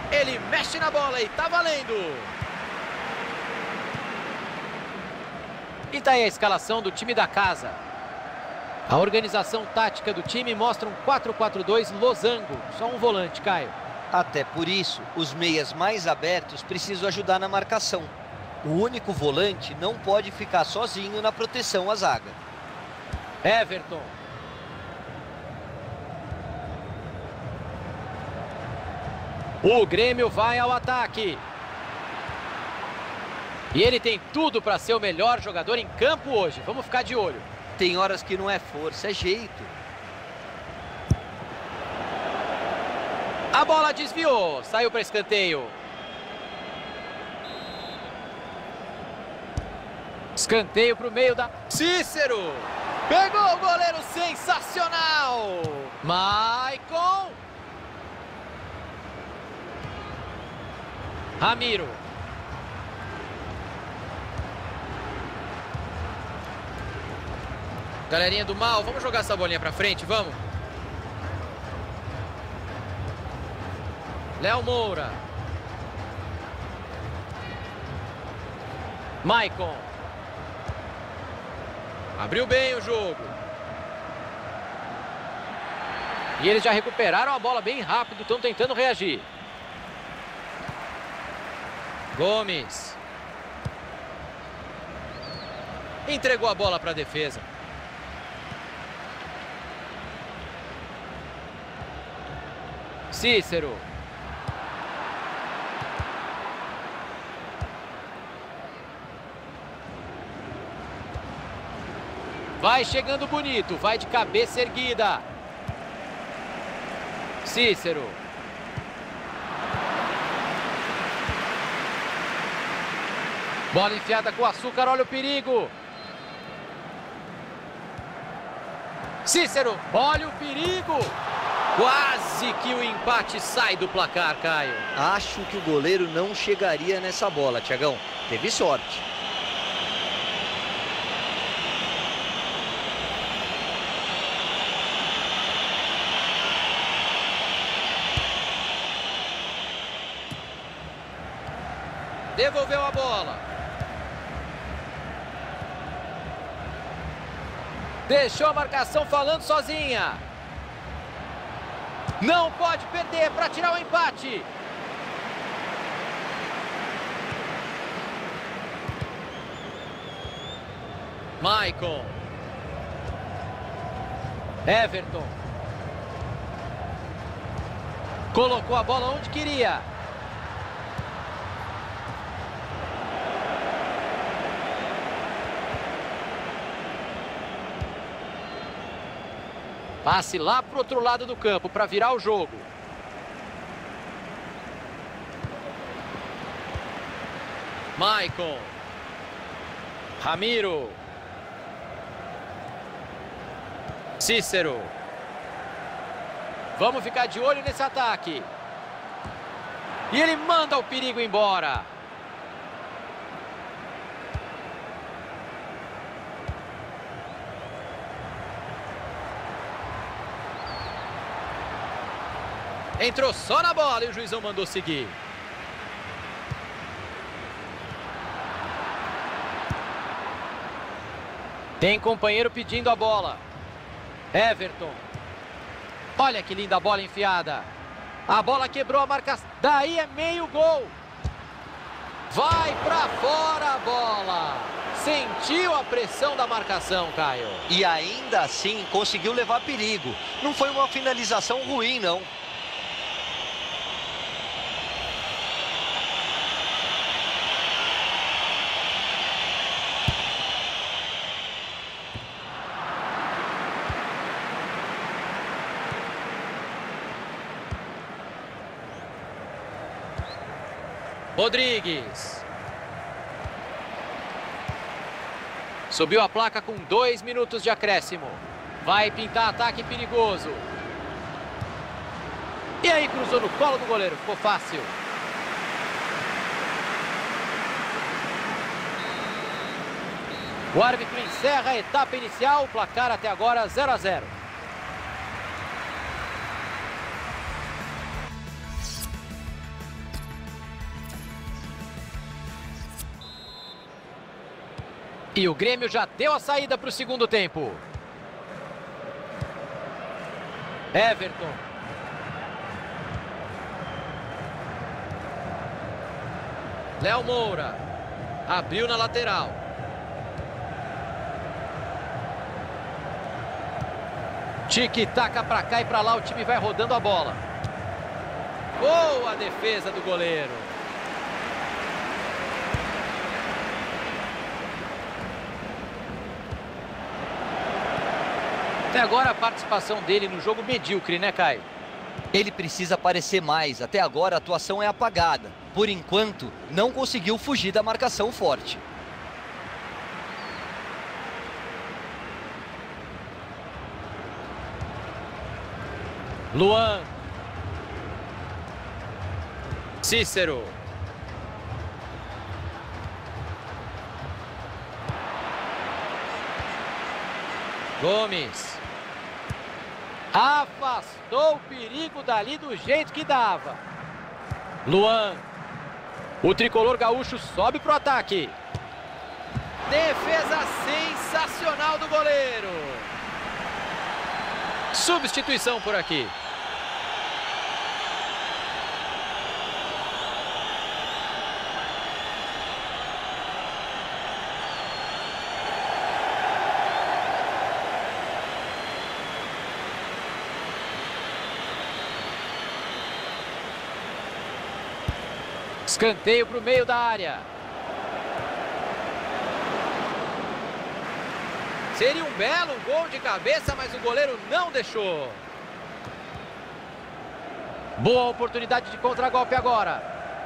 Ele mexe na bola e tá valendo. E tá aí a escalação do time da casa. A organização tática do time mostra um 4-4-2 losango. Só um volante, Caio. Até por isso, os meias mais abertos precisam ajudar na marcação. O único volante não pode ficar sozinho na proteção à zaga. Everton. O Grêmio vai ao ataque. E ele tem tudo para ser o melhor jogador em campo hoje. Vamos ficar de olho. Tem horas que não é força, é jeito. A bola desviou. Saiu para escanteio. Escanteio para o meio da... Cícero! Pegou o goleiro, sensacional! Maicon! Ramiro. Galerinha do mal, vamos jogar essa bolinha pra frente, vamos? Léo Moura. Maicon. Abriu bem o jogo. E eles já recuperaram a bola bem rápido, estão tentando reagir. Gomes. Entregou a bola para a defesa. Cícero. Vai chegando bonito, vai de cabeça erguida. Cícero. Bola enfiada com açúcar, olha o perigo. Cícero, olha o perigo. Quase que o empate sai do placar, Caio. Acho que o goleiro não chegaria nessa bola, Thiagão. Teve sorte. Devolveu a bola. Deixou a marcação falando sozinha. Não pode perder para tirar o empate. Maicon. Everton. Colocou a bola onde queria. Passe lá para o outro lado do campo para virar o jogo. Maicon. Ramiro. Cícero. Vamos ficar de olho nesse ataque. E ele manda o perigo embora. Entrou só na bola e o juizão mandou seguir. Tem companheiro pedindo a bola. Everton. Olha que linda bola enfiada. A bola quebrou a marcação. Daí é meio gol. Vai pra fora a bola. Sentiu a pressão da marcação, Caio. E ainda assim conseguiu levar perigo. Não foi uma finalização ruim, não. Rodrigues. Subiu a placa com 2 minutos de acréscimo. Vai pintar ataque perigoso. E aí cruzou no colo do goleiro. Ficou fácil. O árbitro encerra a etapa inicial. O placar até agora 0-0. E o Grêmio já deu a saída para o segundo tempo. Everton. Léo Moura. Abriu na lateral. Tic-taca pra cá e pra lá, o time vai rodando a bola. Boa defesa do goleiro. Até agora a participação dele no jogo medíocre, né, Caio? Ele precisa aparecer mais. Até agora a atuação é apagada. Por enquanto, não conseguiu fugir da marcação forte. Luan. Cícero. Gomes. Afastou o perigo dali do jeito que dava. Luan. O tricolor gaúcho sobe pro ataque. Defesa sensacional do goleiro. Substituição por aqui. Escanteio para o meio da área. Seria um belo gol de cabeça, mas o goleiro não deixou. Boa oportunidade de contragolpe agora.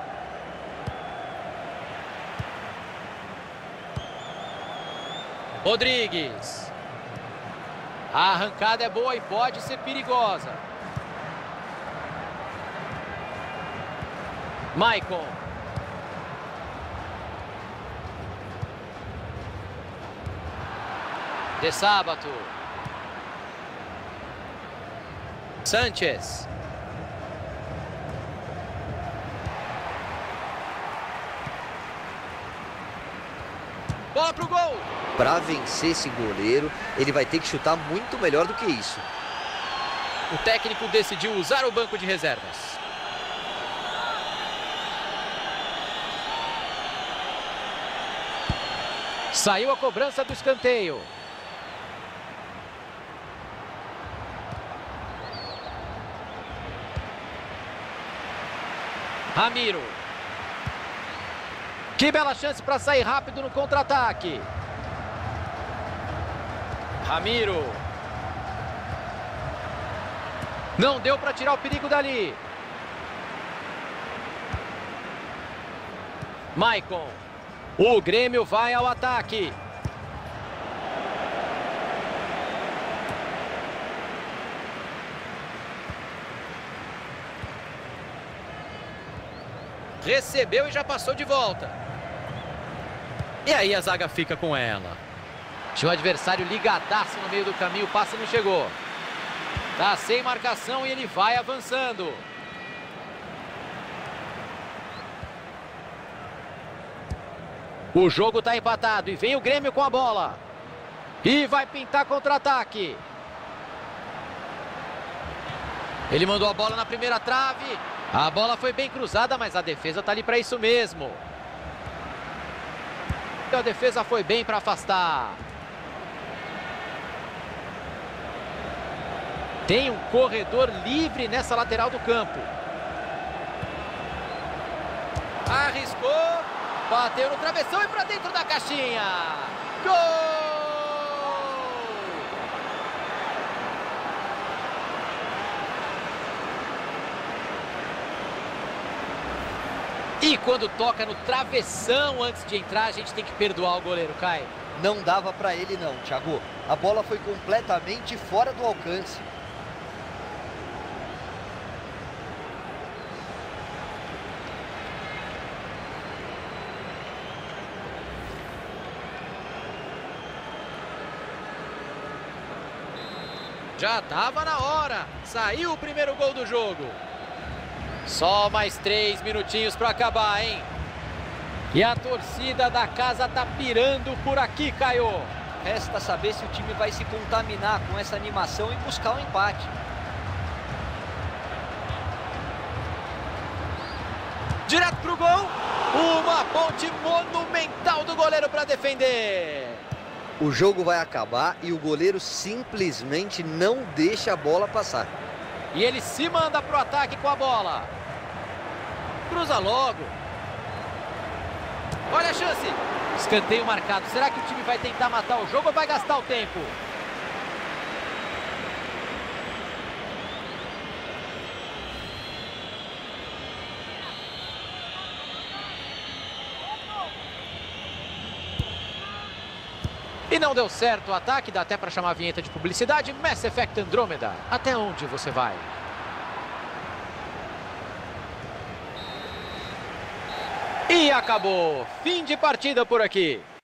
Rodrigues. A arrancada é boa e pode ser perigosa. Maicon. De Sábato. Sánchez. Bola pro gol. Para vencer esse goleiro, ele vai ter que chutar muito melhor do que isso. O técnico decidiu usar o banco de reservas. Saiu a cobrança do escanteio. Ramiro. Que bela chance para sair rápido no contra-ataque. Ramiro. Não deu para tirar o perigo dali. Maicon. O Grêmio vai ao ataque. Recebeu e já passou de volta. E aí a zaga fica com ela. Tinha o adversário ligadaço no meio do caminho, o passe não chegou. Tá sem marcação e ele vai avançando. O jogo tá empatado e vem o Grêmio com a bola. E vai pintar contra-ataque. Ele mandou a bola na primeira trave. A bola foi bem cruzada, mas a defesa tá ali para isso mesmo. A defesa foi bem para afastar. Tem um corredor livre nessa lateral do campo. Arriscou. Bateu no travessão e para dentro da caixinha. Gol! E quando toca no travessão antes de entrar, a gente tem que perdoar o goleiro, Caio. Não dava para ele não, Thiago. A bola foi completamente fora do alcance. Já estava na hora. Saiu o primeiro gol do jogo. Só mais 3 minutinhos para acabar, hein? E a torcida da casa tá pirando por aqui, Caio. Resta saber se o time vai se contaminar com essa animação e buscar um empate. Direto pro gol. Uma ponte monumental do goleiro para defender. O jogo vai acabar e o goleiro simplesmente não deixa a bola passar. E ele se manda pro ataque com a bola. Cruza logo. Olha a chance. Escanteio marcado. Será que o time vai tentar matar o jogo ou vai gastar o tempo? E não deu certo o ataque, dá até para chamar a vinheta de publicidade. Mass Effect Andromeda. Até onde você vai? E acabou. Fim de partida por aqui.